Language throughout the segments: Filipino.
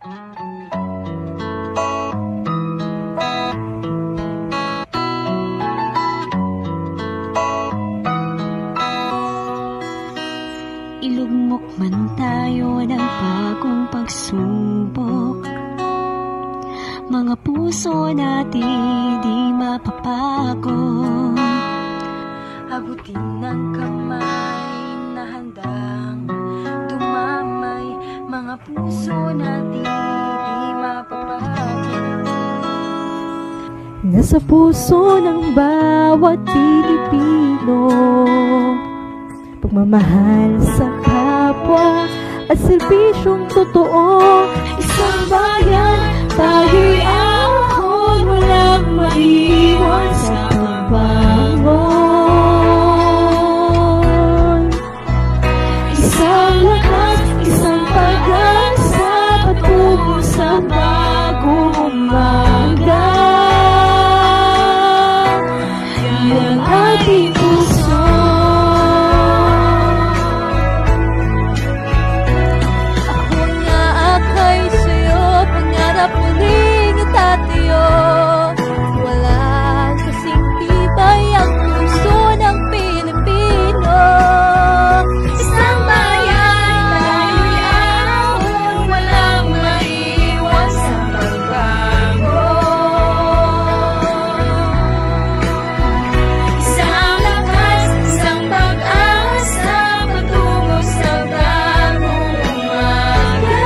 Ilugmok man tayo ng bagong pagsubok, mga puso natin di mapapagod. Abutin ng kamay na handang dumamay, mga puso natin di mapapagod. Nasa puso ng bawat Pilipino, pagmamahal sa kapwa at serbisyong totoo. Isang bayan, tayo'y ahon, walang maiwan sa pagbangon. Isang lakas, isang pag-asa, patungo sa bagong umaga. Yan ang ating puso. Muling itatayo, walang kasing tibay ang puso ng Pilipino. Isang bayan, tayo'y ahon, walang maiwan sa pagbago. Isang lakas, isang pag-asa, patungo sa bagong umaga.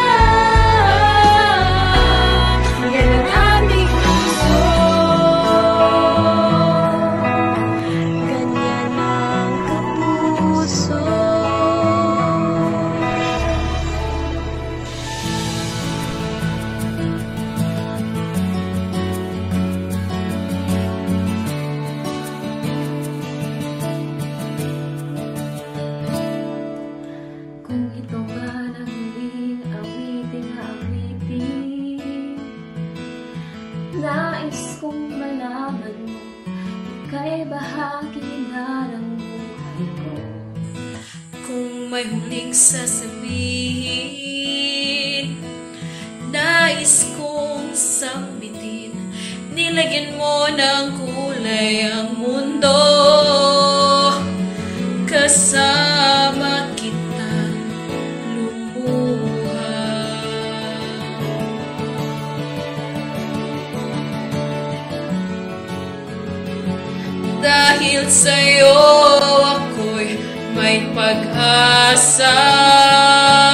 Kung ito man ang huling awiting awitin, nais kong malaman mo, ika'y bahagi na ng buhay ko. Kung may huling sasabihin, nais kong sambitin, nilagyan mo ng kulay ang mundo. Kasama kita lumuha. Dahil sa'yo ako'y may pag-asa.